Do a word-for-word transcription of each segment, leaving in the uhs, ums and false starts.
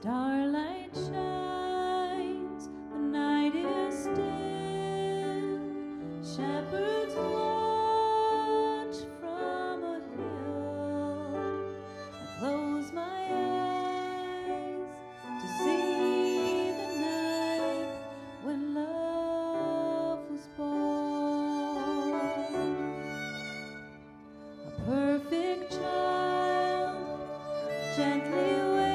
Starlight shines, the night is still. Shepherds watch from a hill. I close my eyes to see the night when love was born. A perfect child gently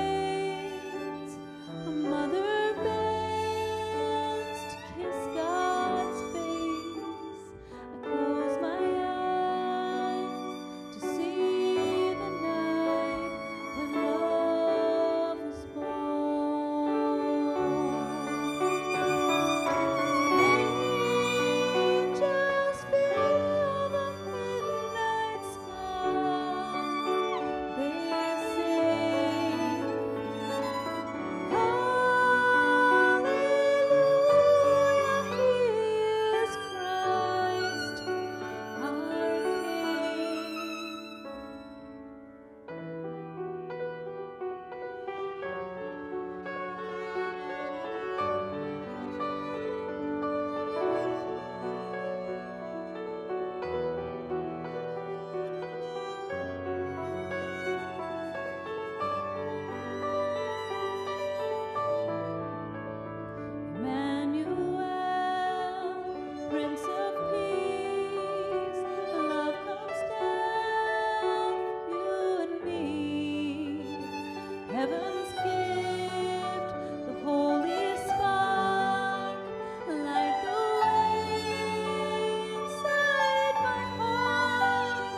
heaven's gift, the holy spark, light the way inside my heart.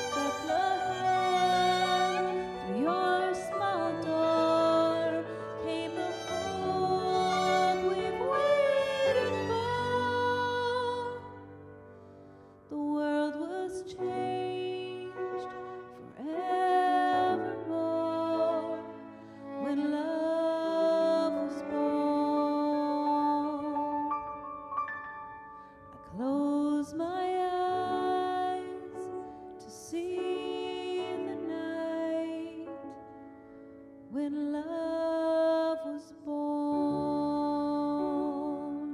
Bethlehem, through your small door came the hope we've waited for. The world was changed forevermore when love was born. I close my eyes to see the night when love was born.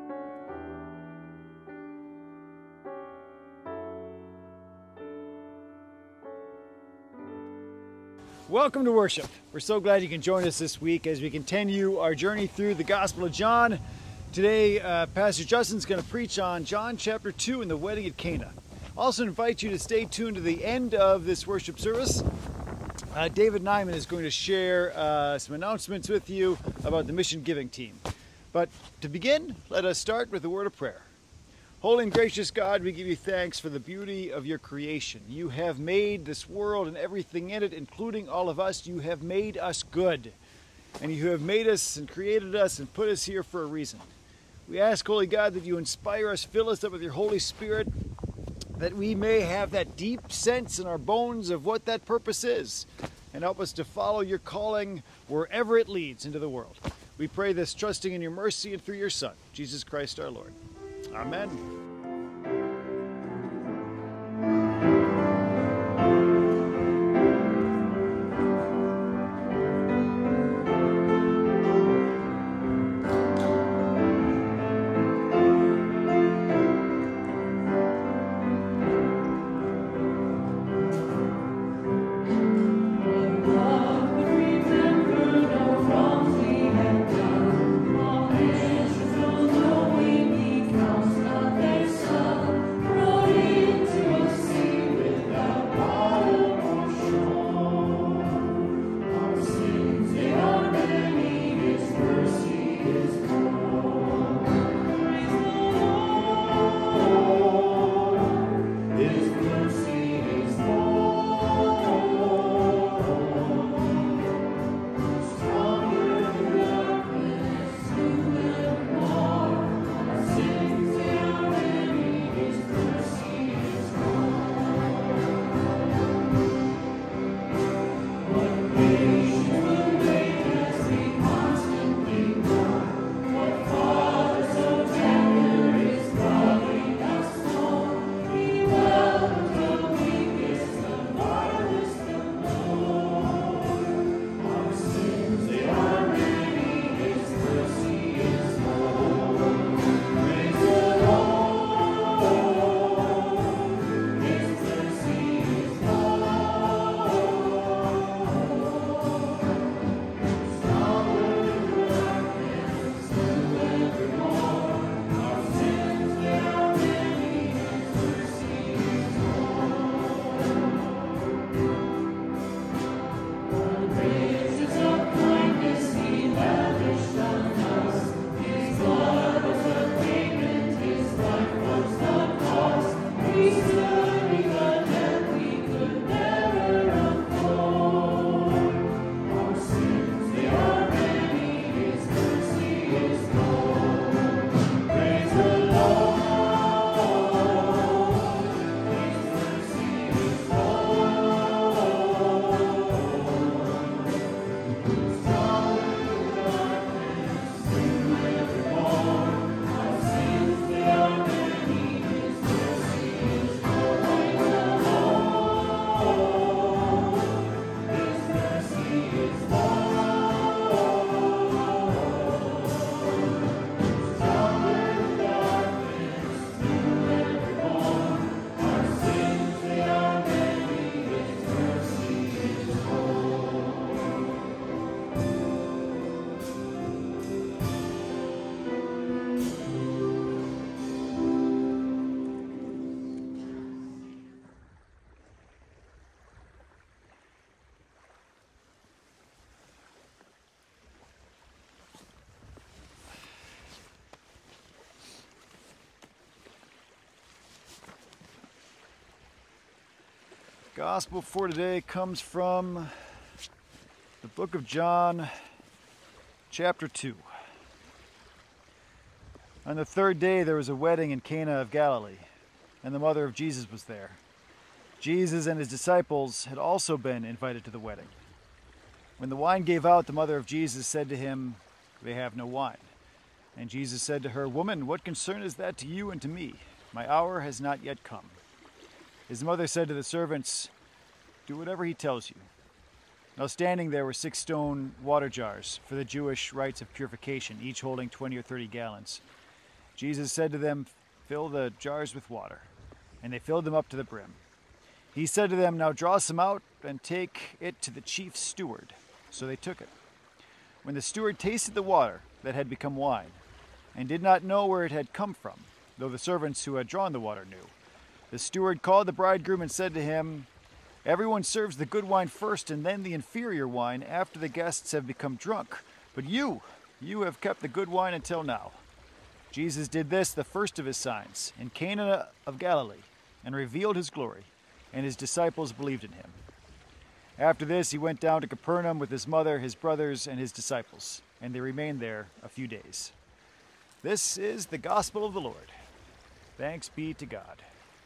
Welcome to worship. We're so glad you can join us this week as we continue our journey through the Gospel of John. Today, uh, Pastor Justin's going to preach on John chapter two and the wedding at Cana. Also invite you to stay tuned to the end of this worship service. Uh, David Nyman is going to share uh, some announcements with you about the mission giving team. But to begin, let us start with a word of prayer. Holy and gracious God, we give you thanks for the beauty of your creation. You have made this world and everything in it, including all of us. You have made us good. And you have made us and created us and put us here for a reason. We ask, Holy God, that you inspire us, fill us up with your Holy Spirit, that we may have that deep sense in our bones of what that purpose is, and help us to follow your calling wherever it leads into the world. We pray this trusting in your mercy and through your Son, Jesus Christ our Lord. Amen. Knowing he counts not their Gospel for today comes from the book of John, chapter two. On the third day there was a wedding in Cana of Galilee, and the mother of Jesus was there. Jesus and his disciples had also been invited to the wedding. When the wine gave out, the mother of Jesus said to him, "They have no wine." And Jesus said to her, "Woman, what concern is that to you and to me? My hour has not yet come." His mother said to the servants, "Do whatever he tells you." Now standing there were six stone water jars for the Jewish rites of purification, each holding twenty or thirty gallons. Jesus said to them, "Fill the jars with water." And they filled them up to the brim. He said to them, "Now draw some out and take it to the chief steward." So they took it. When the steward tasted the water that had become wine, and did not know where it had come from, though the servants who had drawn the water knew, the steward called the bridegroom and said to him, "Everyone serves the good wine first and then the inferior wine after the guests have become drunk. But you, you have kept the good wine until now." Jesus did this, the first of his signs, in Cana of Galilee, and revealed his glory, and his disciples believed in him. After this, he went down to Capernaum with his mother, his brothers, and his disciples, and they remained there a few days. This is the gospel of the Lord. Thanks be to God.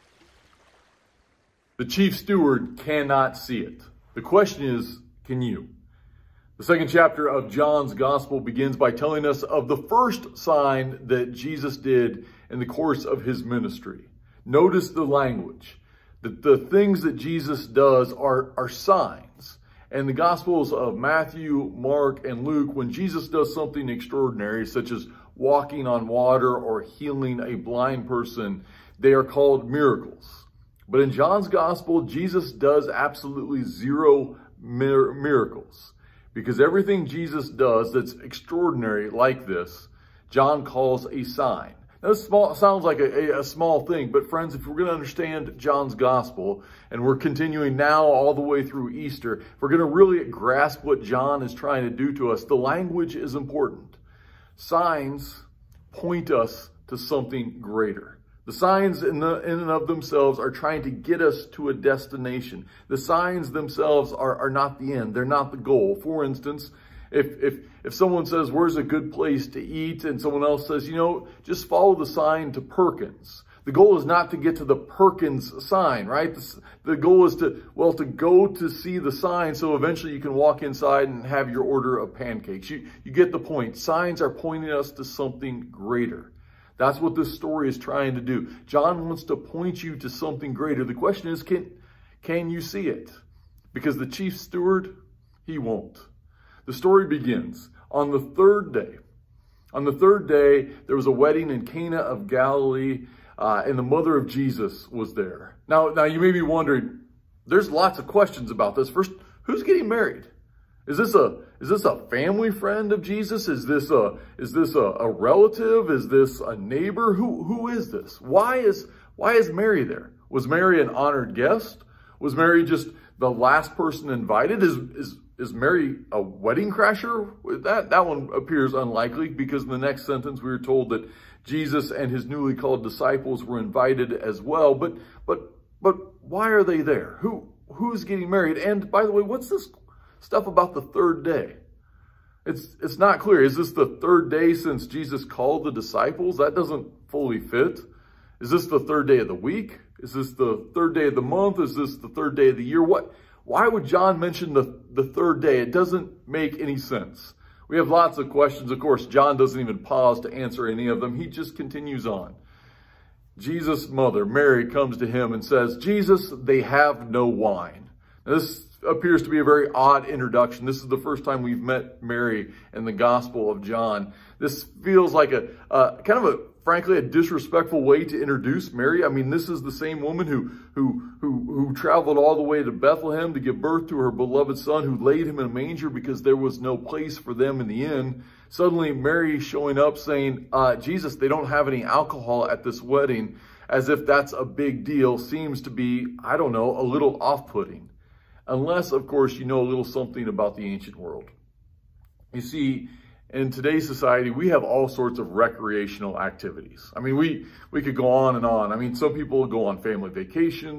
The chief steward cannot see it. The question is, can you? The second chapter of John's gospel begins by telling us of the first sign that Jesus did in the course of his ministry. Notice the language, that the things that Jesus does are, are signs. And the gospels of Matthew, Mark, and Luke, when Jesus does something extraordinary, such as walking on water or healing a blind person, they are called miracles. But in John's gospel, Jesus does absolutely zero mir- miracles. Because everything Jesus does that's extraordinary like this, John calls a sign. Now, this small, sounds like a, a, a small thing, but friends, if we're going to understand John's gospel, and we're continuing now all the way through Easter, if we're going to really grasp what John is trying to do to us, the language is important. Signs point us to something greater. The signs in, the, in and of themselves are trying to get us to a destination. The signs themselves are, are not the end. They're not the goal. For instance, if, if, if someone says, "Where's a good place to eat?" and someone else says, "You know, just follow the sign to Perkins." The goal is not to get to the Perkins sign, right? The, the goal is to, well, to go to see the sign so eventually you can walk inside and have your order of pancakes. You, you get the point. Signs are pointing us to something greater. That's what this story is trying to do. John wants to point you to something greater. The question is, can, can you see it? Because the chief steward, he won't. The story begins on the third day. On the third day, there was a wedding in Cana of Galilee, uh, and the mother of Jesus was there. Now, now you may be wondering, there's lots of questions about this. First, who's getting married? Is this a is this a family friend of Jesus? Is this a is this a, a relative? Is this a neighbor? Who who is this? Why is why is Mary there? Was Mary an honored guest? Was Mary just the last person invited? Is is is Mary a wedding crasher? That that one appears unlikely, because in the next sentence we are told that Jesus and his newly called disciples were invited as well. But but but why are they there? Who who's getting married? And by the way, what's this stuff about the third day? It's it's not clear. Is this the third day since Jesus called the disciples? That doesn't fully fit. Is this the third day of the week? Is this the third day of the month? Is this the third day of the year? What? Why would John mention the, the third day? It doesn't make any sense. We have lots of questions. Of course, John doesn't even pause to answer any of them. He just continues on. Jesus' mother, Mary, comes to him and says, "Jesus, they have no wine." Now, this appears to be a very odd introduction. This is the first time we've met Mary in the Gospel of John. This feels like a uh, kind of a, frankly, a disrespectful way to introduce Mary. I mean, this is the same woman who who who who traveled all the way to Bethlehem to give birth to her beloved son, who laid him in a manger because there was no place for them in the inn. Suddenly, Mary showing up saying, uh, "Jesus, they don't have any alcohol at this wedding," as if that's a big deal, seems to be, I don't know, a little off-putting. Unless, of course, you know a little something about the ancient world. You see, in today's society, we have all sorts of recreational activities. I mean, we, we could go on and on. I mean, some people go on family vacations.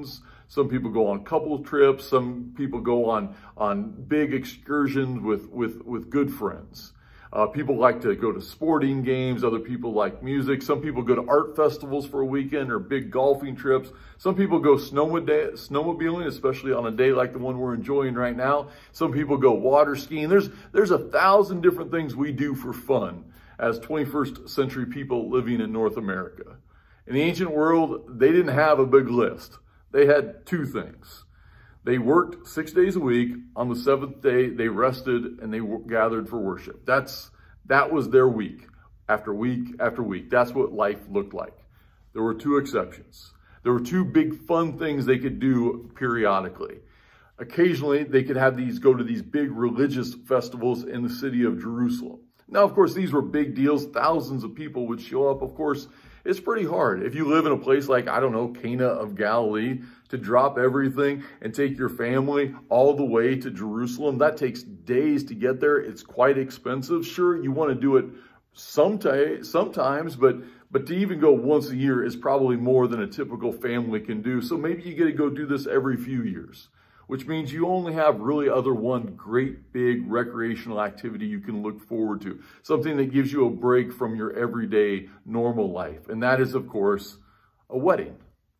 Some people go on couple trips. Some people go on, on big excursions with, with, with good friends. Uh, people like to go to sporting games. Other people like music. Some people go to art festivals for a weekend or big golfing trips. Some people go snowmobiling, especially on a day like the one we're enjoying right now. Some people go water skiing. There's, there's a thousand different things we do for fun as twenty-first century people living in North America. In the ancient world, they didn't have a big list. They had two things. They worked six days a week. On the seventh day, they rested and they gathered for worship. That's, that was their week, after week after week. That's what life looked like. There were two exceptions. There were two big fun things they could do periodically. Occasionally, they could have these, go to these big religious festivals in the city of Jerusalem. Now, of course, these were big deals. Thousands of people would show up. Of course, it's pretty hard. If you live in a place like, I don't know, Cana of Galilee, to drop everything and take your family all the way to Jerusalem, that takes days to get there. It's quite expensive. Sure, you want to do it sometimes, sometimes, but but to even go once a year is probably more than a typical family can do. So maybe you get to go do this every few years, which means you only have really other one great big recreational activity you can look forward to, something that gives you a break from your everyday normal life. And that is, of course, a wedding.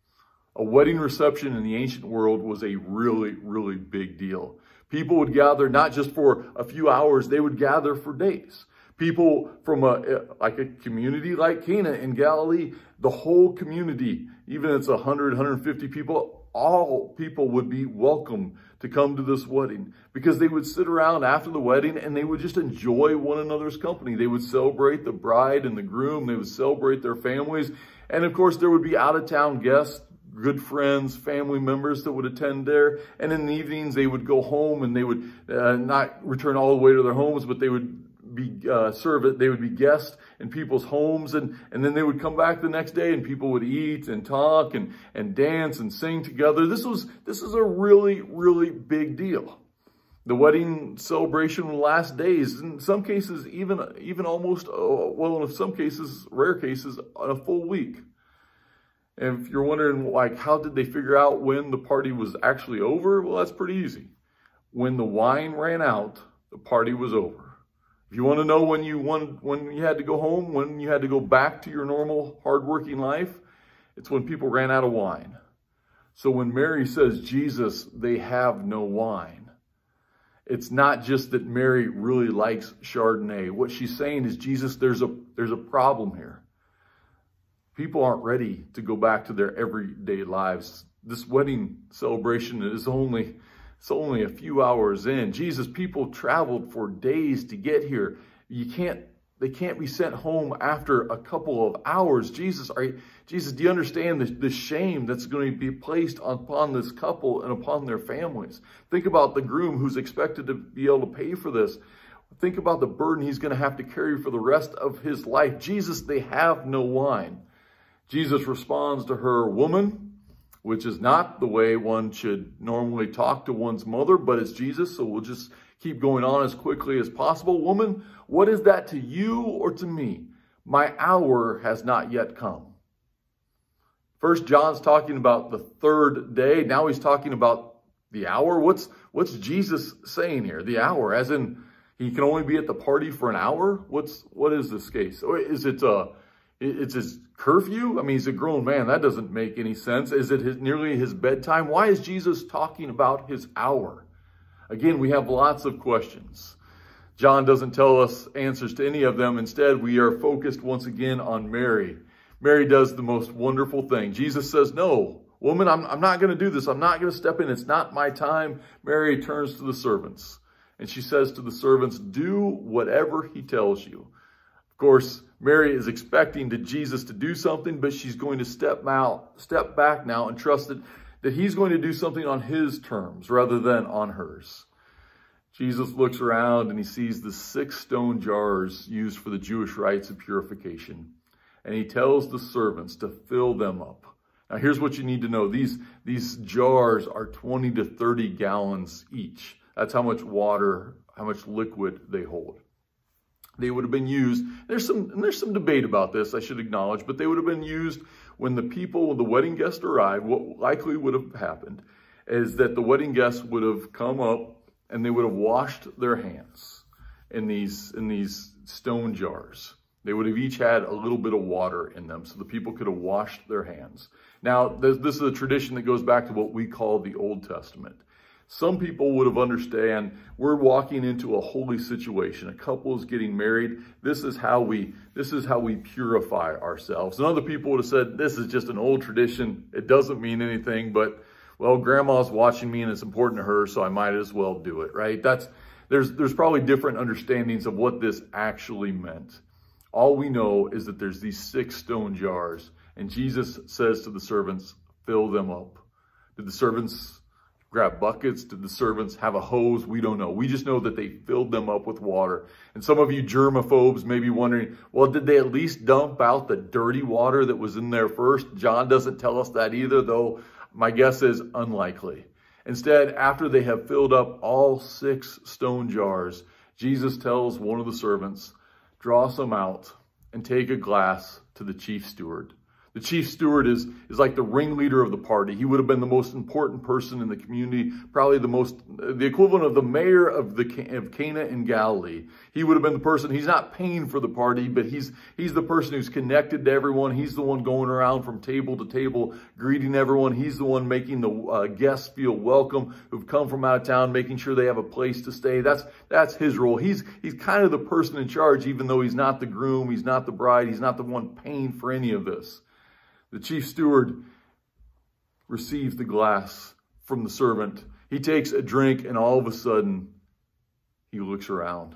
A wedding reception in the ancient world was a really, really big deal. People would gather not just for a few hours, they would gather for days. People from a, like a community like Cana in Galilee, the whole community, even if it's one hundred, one hundred fifty people, all people would be welcome to come to this wedding because they would sit around after the wedding and they would just enjoy one another's company. They would celebrate the bride and the groom. They would celebrate their families. And of course, there would be out-of-town guests, good friends, family members that would attend there. And in the evenings, they would go home and they would uh, not return all the way to their homes, but they would be uh, served. They would be guests in people's homes, and and then they would come back the next day, and people would eat and talk and and dance and sing together. This was this is a really really big deal. The wedding celebration would last days. In some cases, even even almost uh, well, in some cases, rare cases, a full week. And if you're wondering, like, how did they figure out when the party was actually over? Well, that's pretty easy. When the wine ran out, the party was over. If you want to know when you wanted, when you had to go home, when you had to go back to your normal hardworking life, it's when people ran out of wine. So when Mary says, Jesus, they have no wine, it's not just that Mary really likes Chardonnay. What she's saying is, Jesus, there's a, there's a problem here. People aren't ready to go back to their everyday lives. This wedding celebration is only, it's only a few hours in. Jesus, people traveled for days to get here. You can't, they can't be sent home after a couple of hours. Jesus, are you, Jesus, do you understand the, the shame that's going to be placed upon this couple and upon their families? Think about the groom who's expected to be able to pay for this. Think about the burden he's going to have to carry for the rest of his life. Jesus, they have no wine. Jesus responds to her, woman, which is not the way one should normally talk to one's mother, but it's Jesus, so we'll just keep going on as quickly as possible. Woman, what is that to you or to me? My hour has not yet come. First, John's talking about the third day. Now he's talking about the hour. What's, what's Jesus saying here? The hour, as in he can only be at the party for an hour? What's, what is this case? Or is it a... It's his curfew? I mean, he's a grown man. That doesn't make any sense. Is it his, nearly his bedtime? Why is Jesus talking about his hour? Again, we have lots of questions. John doesn't tell us answers to any of them. Instead, we are focused once again on Mary. Mary does the most wonderful thing. Jesus says, no, woman, I'm, I'm not going to do this. I'm not going to step in. It's not my time. Mary turns to the servants, and she says to the servants, do whatever he tells you. Of course, Mary is expecting to Jesus to do something, but she's going to step out, step back now and trust that, that he's going to do something on his terms rather than on hers. Jesus looks around and he sees the six stone jars used for the Jewish rites of purification. And he tells the servants to fill them up. Now, here's what you need to know. These, these jars are twenty to thirty gallons each. That's how much water, how much liquid they hold. They would have been used, there's some, and there's some debate about this, I should acknowledge, but they would have been used when the people, when the wedding guests arrived. What likely would have happened is that the wedding guests would have come up and they would have washed their hands in these, in these stone jars. They would have each had a little bit of water in them so the people could have washed their hands. Now, this, this is a tradition that goes back to what we call the Old Testament. Some people would have understand we're walking into a holy situation. A couple is getting married. This is how we, this is how we purify ourselves. And other people would have said, this is just an old tradition. It doesn't mean anything, but well, grandma's watching me and it's important to her, so I might as well do it, right? That's, there's, there's probably different understandings of what this actually meant. All we know is that there's these six stone jars, and Jesus says to the servants, fill them up. Did the servants grab buckets? Did the servants have a hose? We don't know. We just know that they filled them up with water. And some of you germaphobes may be wondering, well, did they at least dump out the dirty water that was in there first? John doesn't tell us that either, though my guess is unlikely. Instead, after they have filled up all six stone jars, Jesus tells one of the servants, draw some out and take a glass to the chief steward. The chief steward is, is like the ringleader of the party. He would have been the most important person in the community, probably the most, the equivalent of the mayor of, the, of Cana in Galilee. He would have been the person, he's not paying for the party, but he's, he's the person who's connected to everyone. He's the one going around from table to table, greeting everyone. He's the one making the uh, guests feel welcome who've come from out of town, making sure they have a place to stay. That's, that's his role. He's, he's kind of the person in charge, even though he's not the groom, he's not the bride, he's not the one paying for any of this. The chief steward receives the glass from the servant. He takes a drink and all of a sudden he looks around.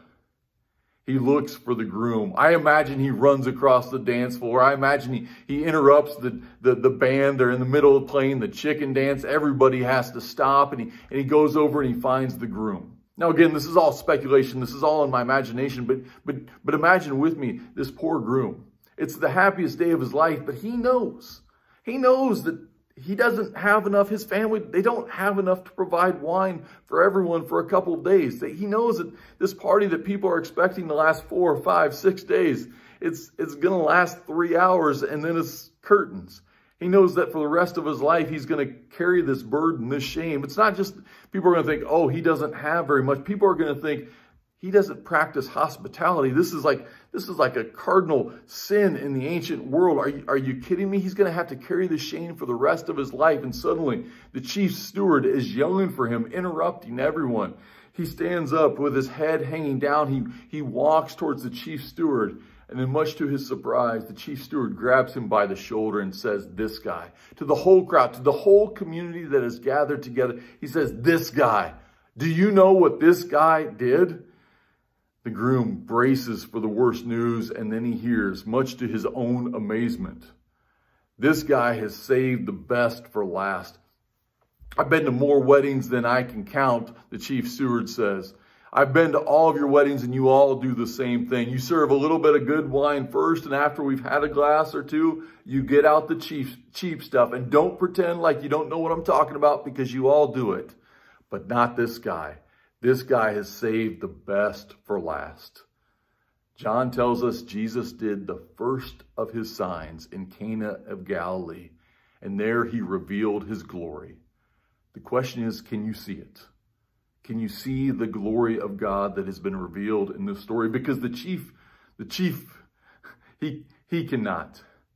He looks for the groom. I imagine he runs across the dance floor. I imagine he, he interrupts the, the, the band. They're in the middle of playing the chicken dance. Everybody has to stop, and he, and he goes over and he finds the groom. Now, again, this is all speculation. This is all in my imagination, but, but, but imagine with me this poor groom. It's the happiest day of his life, but he knows. He knows that he doesn't have enough. His family, they don't have enough to provide wine for everyone for a couple of days. He knows that this party that people are expecting to last four, five, six days, it's, it's going to last three hours and then it's curtains. He knows that for the rest of his life, he's going to carry this burden, this shame. It's not just people are going to think, oh, he doesn't have very much. People are going to think, he doesn't practice hospitality. This is like this is like a cardinal sin in the ancient world. Are you, are you kidding me? He's going to have to carry the shame for the rest of his life. And suddenly the chief steward is yelling for him, interrupting everyone. He stands up with his head hanging down. He, he walks towards the chief steward. And then much to his surprise, the chief steward grabs him by the shoulder and says, this guy. To the whole crowd, to the whole community that is gathered together, he says, this guy. Do you know what this guy did? The groom braces for the worst news, and then he hears, much to his own amazement, this guy has saved the best for last. I've been to more weddings than I can count, the chief steward says. I've been to all of your weddings, and you all do the same thing. You serve a little bit of good wine first, and after we've had a glass or two, you get out the cheap, cheap stuff. And don't pretend like you don't know what I'm talking about, because you all do it. But not this guy. This guy has saved the best for last. John tells us Jesus did the first of his signs in Cana of Galilee, and there he revealed his glory. The question is, can you see it? Can you see the glory of God that has been revealed in this story? Because the chief, the chief, he, he cannot.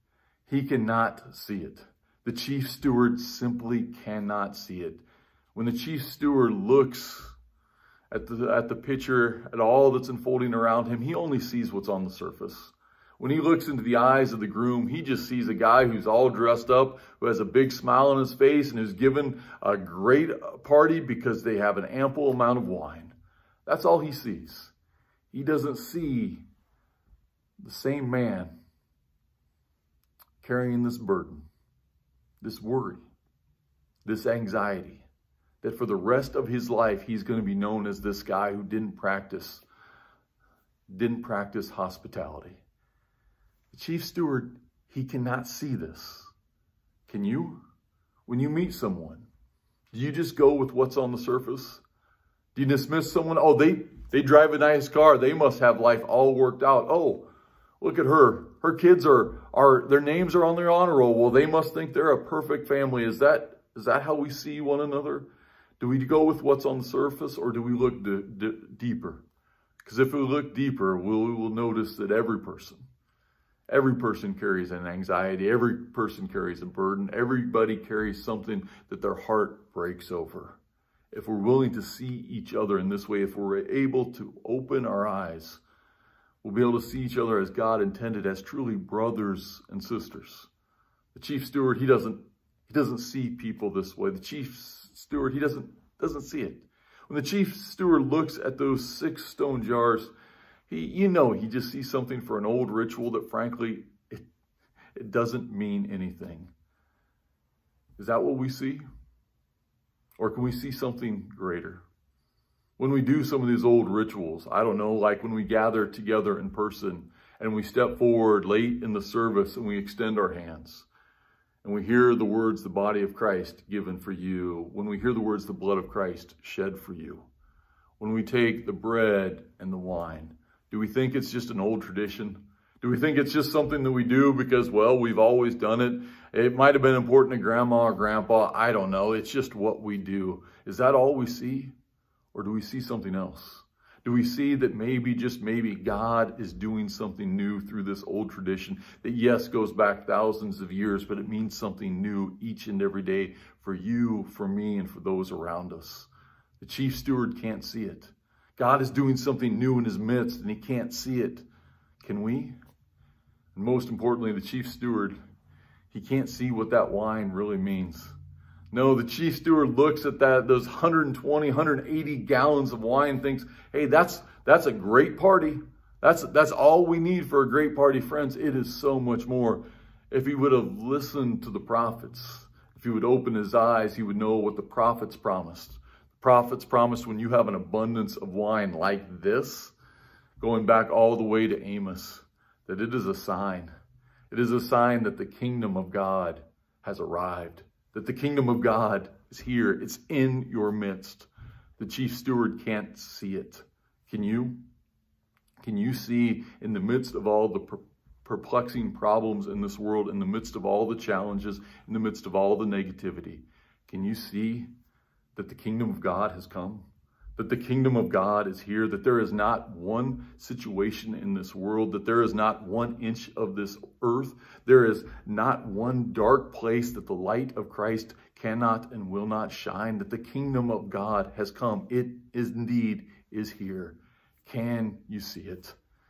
He cannot see it. The chief steward simply cannot see it. When the chief steward looks At the, at the picture, at all that's unfolding around him, he only sees what's on the surface. When he looks into the eyes of the groom, he just sees a guy who's all dressed up, who has a big smile on his face, and who's given a great party because they have an ample amount of wine. That's all he sees. He doesn't see the same man carrying this burden, this worry, this anxiety, that for the rest of his life, he's going to be known as this guy who didn't practice, didn't practice hospitality. The chief steward, he cannot see this. Can you? When you meet someone, do you just go with what's on the surface? Do you dismiss someone? Oh, they, they drive a nice car. They must have life all worked out. Oh, look at her. Her kids are, are their names are on their honor roll. Well, they must think they're a perfect family. Is that, is that how we see one another? Do we go with what's on the surface, or do we look d d deeper? Because if we look deeper, we'll, we will notice that every person, every person carries an anxiety. Every person carries a burden. Everybody carries something that their heart breaks over. If we're willing to see each other in this way, if we're able to open our eyes, we'll be able to see each other as God intended, as truly brothers and sisters. The chief steward, he doesn't, he doesn't see people this way. The chief steward, he doesn't, doesn't see it. When the chief steward looks at those six stone jars, he, you know, he just sees something for an old ritual that, frankly, it, it doesn't mean anything. Is that what we see? Or can we see something greater? When we do some of these old rituals, I don't know, like when we gather together in person and we step forward late in the service and we extend our hands and we hear the words, the body of Christ given for you, when we hear the words, the blood of Christ shed for you, when we take the bread and the wine, do we think it's just an old tradition? Do we think it's just something that we do because, well, we've always done it? It might have been important to grandma or grandpa. I don't know. It's just what we do. Is that all we see? Or do we see something else? Do we see that maybe, just maybe, God is doing something new through this old tradition that, yes, goes back thousands of years, but it means something new each and every day for you, for me, and for those around us? The chief steward can't see it. God is doing something new in his midst, and he can't see it. Can we? And most importantly, the chief steward, he can't see what that wine really means. No, the chief steward looks at that, those one hundred twenty, one hundred eighty gallons of wine, thinks, hey, that's that's a great party. That's, that's all we need for a great party. Friends, it is so much more. If he would have listened to the prophets, if he would open his eyes, he would know what the prophets promised. The prophets promised, when you have an abundance of wine like this, going back all the way to Amos, that it is a sign. It is a sign that the kingdom of God has arrived, that the kingdom of God is here. It's in your midst. The chief steward can't see it. Can you? Can you see, in the midst of all the per perplexing problems in this world, in the midst of all the challenges, in the midst of all the negativity, can you see that the kingdom of God has come? That the kingdom of God is here, that there is not one situation in this world, that there is not one inch of this earth, there is not one dark place that the light of Christ cannot and will not shine, that the kingdom of God has come. It is indeed is here. Can you see it?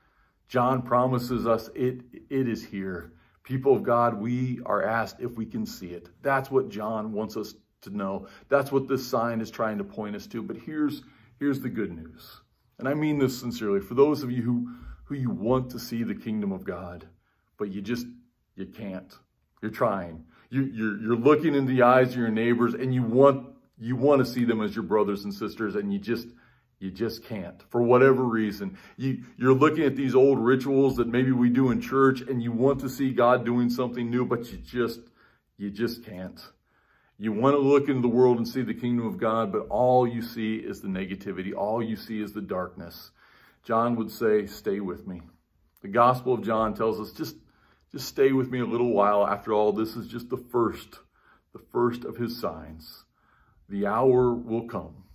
John promises us it, it is here. People of God, we are asked if we can see it. That's what John wants us to know. That's what this sign is trying to point us to. But here's Here's the good news. And I mean this sincerely. For those of you who, who you want to see the kingdom of God, but you just, you can't. You're trying. You, you're, you're looking in the eyes of your neighbors, and you want, you want to see them as your brothers and sisters, and you just, you just can't. For whatever reason. You, you're looking at these old rituals that maybe we do in church, and you want to see God doing something new, but you just, you just can't. You want to look into the world and see the kingdom of God, but all you see is the negativity. All you see is the darkness. John would say, stay with me. The Gospel of John tells us, just, just stay with me a little while. After all, this is just the first, the first of his signs. The hour will come.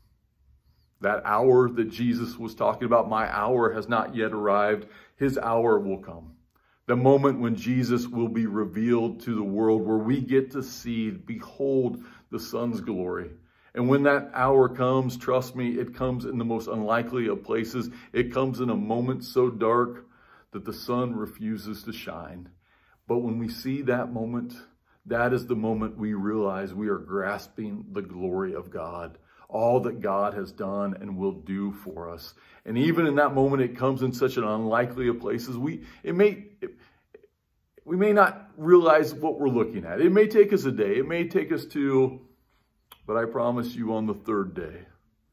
That hour that Jesus was talking about, my hour has not yet arrived. His hour will come. The moment when Jesus will be revealed to the world, where we get to see, behold the Son's glory. And when that hour comes, trust me, it comes in the most unlikely of places. It comes in a moment so dark that the sun refuses to shine. But when we see that moment, that is the moment we realize we are grasping the glory of God. All that God has done and will do for us. And even in that moment, it comes in such an unlikely of places. We, it may, it, we may not realize what we're looking at. It may take us a day. It may take us two, but I promise you on the third day,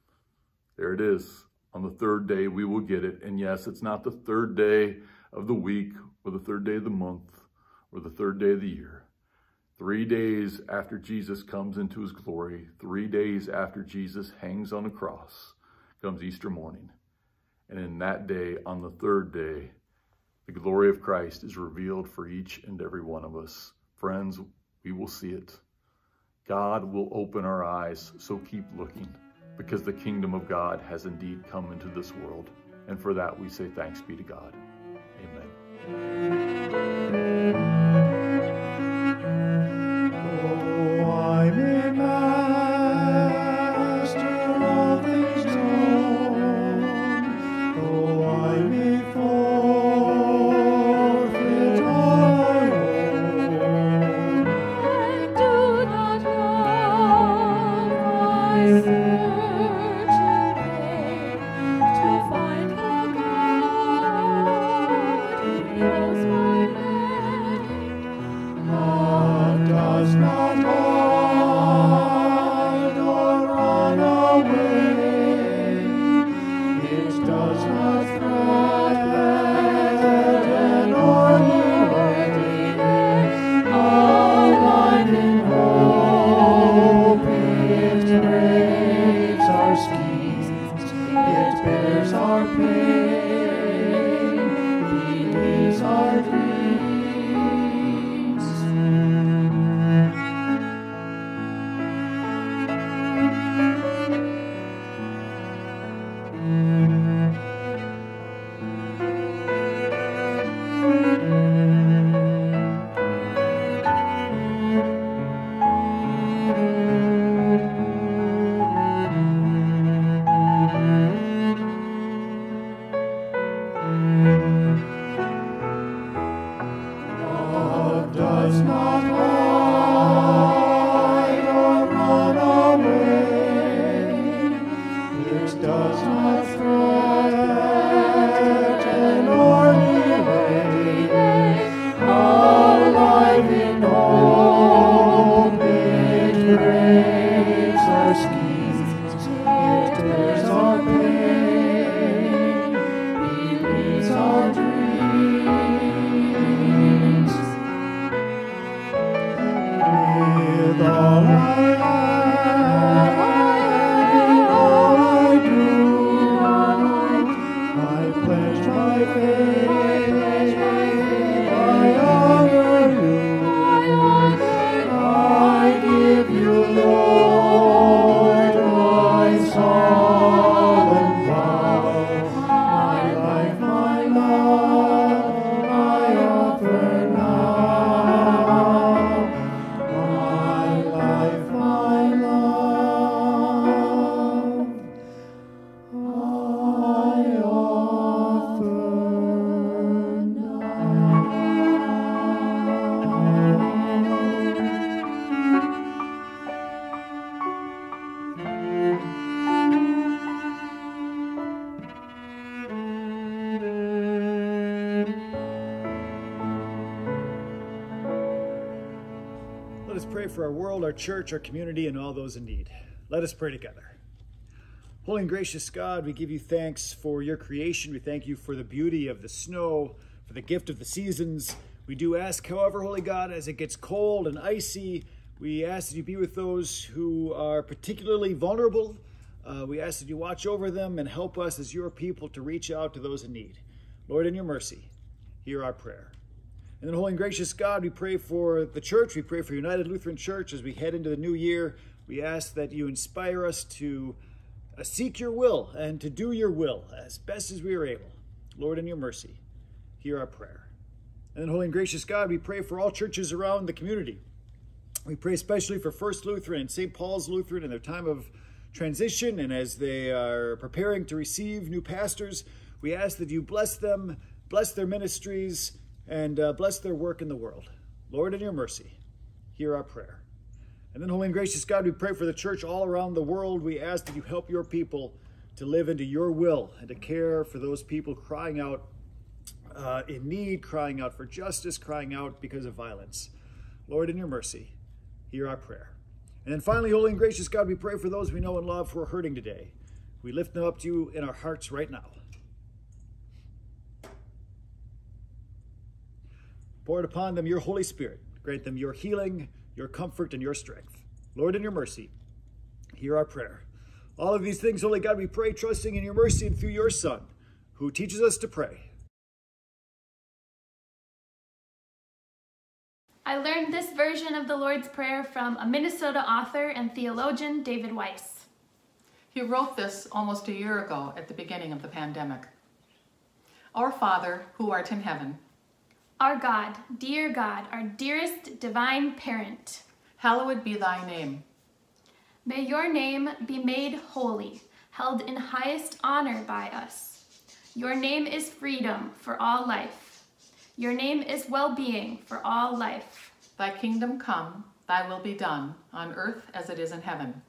there it is. On the third day, we will get it. And yes, it's not the third day of the week or the third day of the month or the third day of the year. Three days after Jesus comes into his glory, three days after Jesus hangs on a cross, comes Easter morning. And in that day, on the third day, the glory of Christ is revealed for each and every one of us. Friends, we will see it. God will open our eyes, so keep looking, because the kingdom of God has indeed come into this world. And for that, we say thanks be to God. Amen. Oh, I'm a master of things known. Oh, I'm a forfeit all I own. I do not have my search in vain to find the God who knows my name. Love does not hide or run away. It does not threaten or delay. Alive in hope, it braves our schemes. It bears our pain, believes our dreams. Love does not hide or run away. It does not threaten or delay. Alive in hope, it braves our schemes. It bears our pain, believes our dreams. With all I am and all I do, I pledge my faith, I honor you. I give you, Lord, my solemn vow. My life, my love, I offer now. My life, my love, I offer Let us pray for our world, our church, our community, and all those in need. Let us pray together. Holy and gracious God, we give you thanks for your creation. We thank you for the beauty of the snow, for the gift of the seasons. We do ask, however, Holy God, as it gets cold and icy, we ask that you be with those who are particularly vulnerable. Uh, we ask that you watch over them and help us as your people to reach out to those in need. Lord, in your mercy, hear our prayer. And then, holy and gracious God, we pray for the church. We pray for United Lutheran Church as we head into the new year. We ask that you inspire us to uh, seek your will and to do your will as best as we are able. Lord, in your mercy, hear our prayer. And then, holy and gracious God, we pray for all churches around the community. We pray especially for First Lutheran and Saint Paul's Lutheran in their time of transition, and as they are preparing to receive new pastors, we ask that you bless them, bless their ministries, and uh, bless their work in the world. Lord, in your mercy, hear our prayer. And then, holy and gracious God, we pray for the church all around the world. We ask that you help your people to live into your will and to care for those people crying out uh, in need, crying out for justice, crying out because of violence. Lord, in your mercy, hear our prayer. And then finally, holy and gracious God, we pray for those we know and love who are hurting today. We lift them up to you in our hearts right now. Pour it upon them your Holy Spirit. Grant them your healing, your comfort, and your strength. Lord, in your mercy, hear our prayer. All of these things, Holy God, we pray, trusting in your mercy and through your Son, who teaches us to pray. I learned this version of the Lord's Prayer from a Minnesota author and theologian, David Weiss. He wrote this almost a year ago at the beginning of the pandemic. Our Father, who art in heaven, Our God, dear God, our dearest divine parent, hallowed be thy name. may your name be made holy, held in highest honor by us. Your name is freedom for all life. Your name is well-being for all life. Thy kingdom come, thy will be done, on earth as it is in heaven.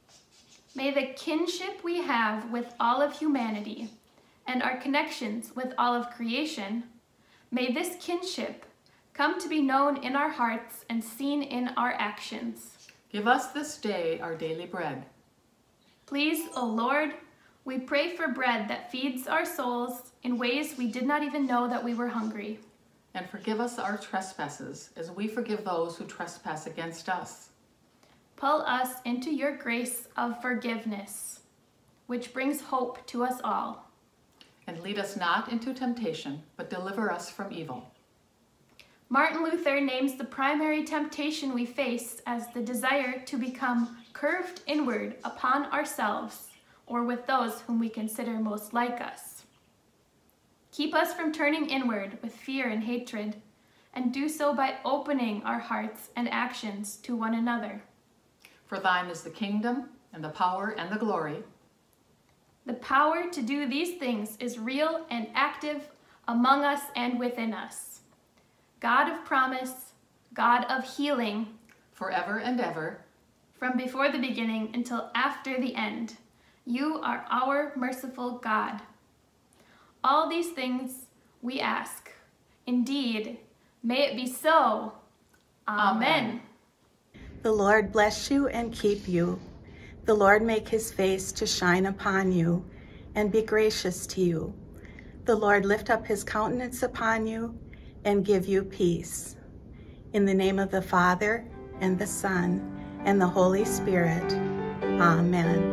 May the kinship we have with all of humanity and our connections with all of creation, may this kinship come to be known in our hearts and seen in our actions. Give us this day our daily bread. Please, O Lord, we pray for bread that feeds our souls in ways we did not even know that we were hungry. And forgive us our trespasses, as we forgive those who trespass against us. Pull us into your grace of forgiveness, which brings hope to us all. And lead us not into temptation, but deliver us from evil. Martin Luther names the primary temptation we face as the desire to become curved inward upon ourselves or with those whom we consider most like us. Keep us from turning inward with fear and hatred, and do so by opening our hearts and actions to one another. For thine is the kingdom, and the power, and the glory. The power to do these things is real and active among us and within us. God of promise, God of healing, Forever and ever. from before the beginning until after the end, you are our merciful God. All these things we ask. Indeed, may it be so. Amen. The Lord bless you and keep you. The Lord make his face to shine upon you and be gracious to you. The Lord lift up his countenance upon you and give you peace. In the name of the Father, and the Son, and the Holy Spirit. Amen.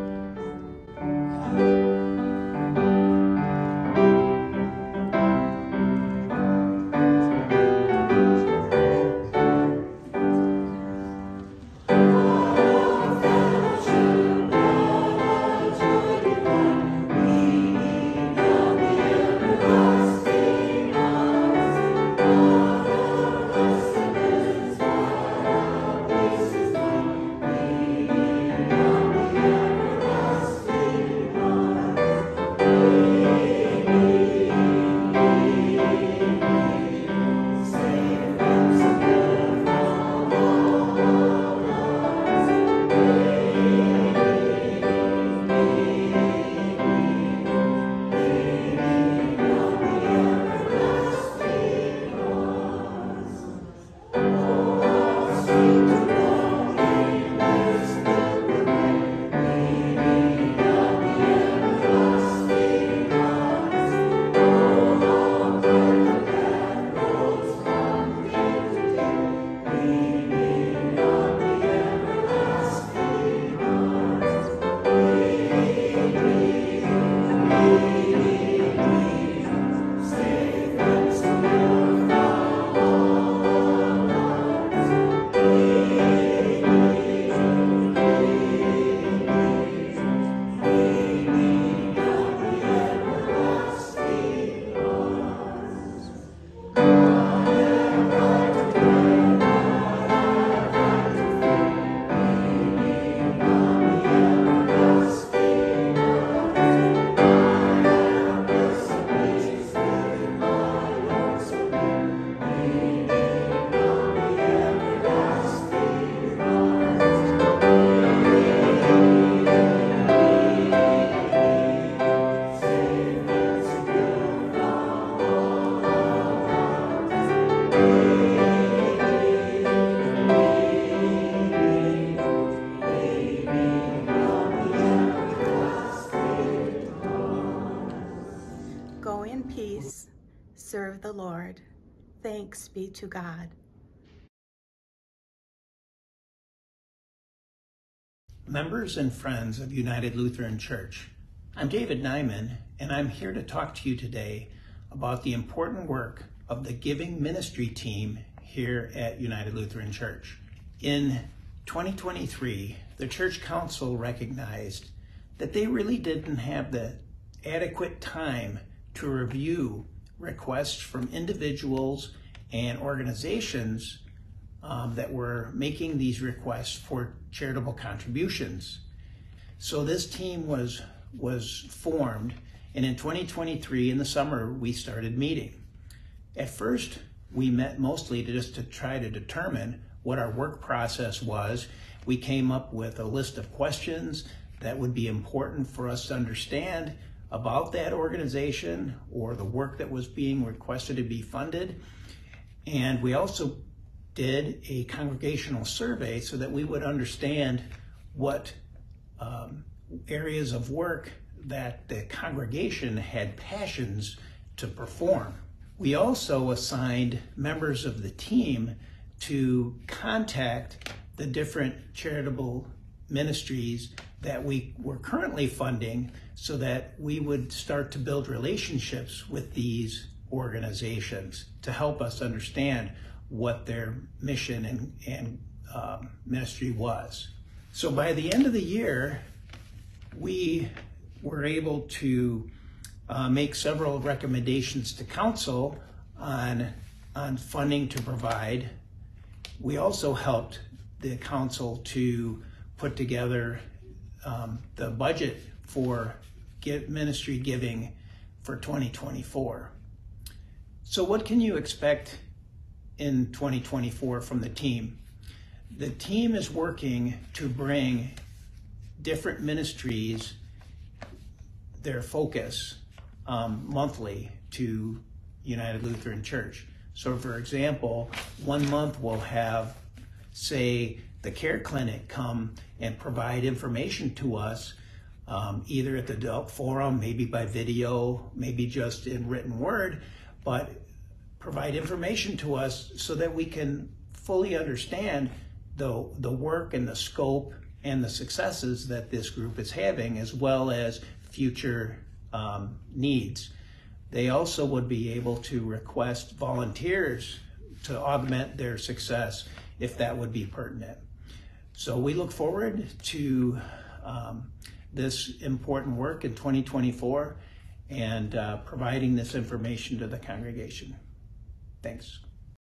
Go in peace, serve the Lord. Thanks be to God. members and friends of United Lutheran Church. I'm David Nyman, and I'm here to talk to you today about the important work of the Giving Ministry team here at United Lutheran Church. In twenty twenty-three, the Church Council recognized that they really didn't have the adequate time to review requests from individuals and organizations um, that were making these requests for charitable contributions. So this team was, was formed, and in twenty twenty-three, in the summer, we started meeting. At first, we met mostly to just to try to determine what our work process was. We came up with a list of questions that would be important for us to understand about that organization or the work that was being requested to be funded. And we also did a congregational survey so that we would understand what um, areas of work that the congregation had passions to perform. We also assigned members of the team to contact the different charitable ministries that we were currently funding so that we would start to build relationships with these organizations to help us understand what their mission and, and um, ministry was. So by the end of the year, we were able to uh, make several recommendations to council on, on funding to provide. We also helped the council to put together um, the budget for give, ministry giving for twenty twenty-four. So what can you expect in twenty twenty-four from the team? The team is working to bring different ministries their focus um, monthly to United Lutheran Church. So for example, one month we'll have, say, the Care Clinic come and provide information to us, um, either at the adult forum, maybe by video, maybe just in written word, but provide information to us so that we can fully understand the, the work and the scope and the successes that this group is having, as well as future um, needs. They also would be able to request volunteers to augment their success if that would be pertinent. So we look forward to um, this important work in twenty twenty-four and uh, providing this information to the congregation. Thanks.